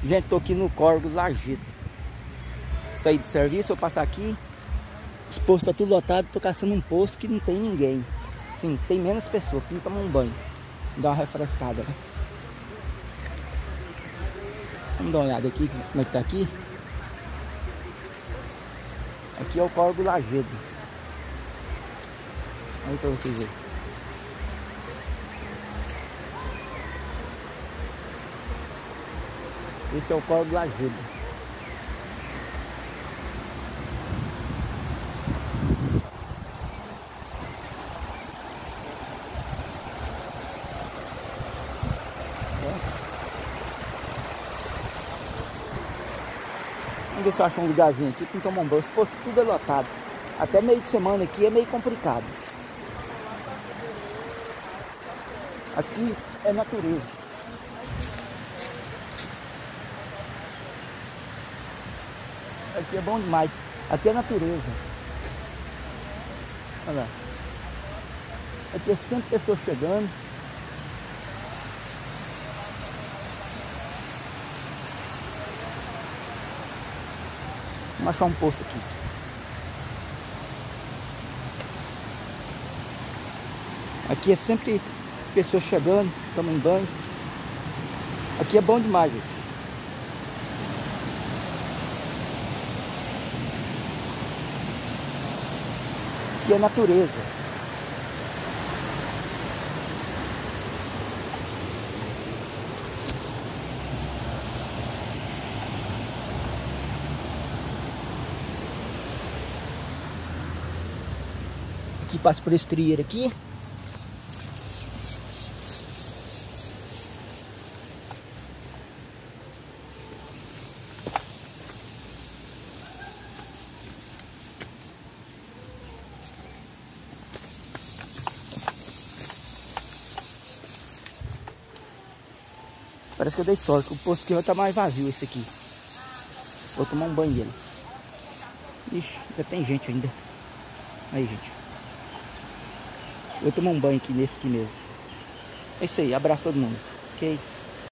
Gente, tô aqui no córrego Lajedo. Saí do serviço, vou passar aqui. Os postos tá tudo lotado, tô caçando um posto que não tem ninguém. Sim, tem menos pessoas, aqui tomar um banho. Dá uma refrescada, né? Vamos dar uma olhada aqui, como é que tá aqui. Aqui é o córrego Lajedo. Aí pra vocês verem. Esse é o córrego Lajedo. Vamos ver se eu acho um lugarzinho aqui para tomar um banho. Se fosse tudo é lotado. Até meio de semana aqui é meio complicado. Aqui é natureza. Aqui é bom demais. Aqui é natureza. Olha lá. Aqui é sempre pessoas chegando. Vamos achar um poço aqui. Aqui é sempre pessoas chegando, tomando banho. Aqui é bom demais, gente. Aqui é natureza. Aqui passa por esse trieiro aqui. Parece que eu dei sorte, o poço aqui vai estar mais vazio esse aqui. Vou tomar um banho dele. Ixi, ainda tem gente ainda. Aí, gente. Vou tomar um banho aqui nesse aqui mesmo. É isso aí, abraço todo mundo. Ok?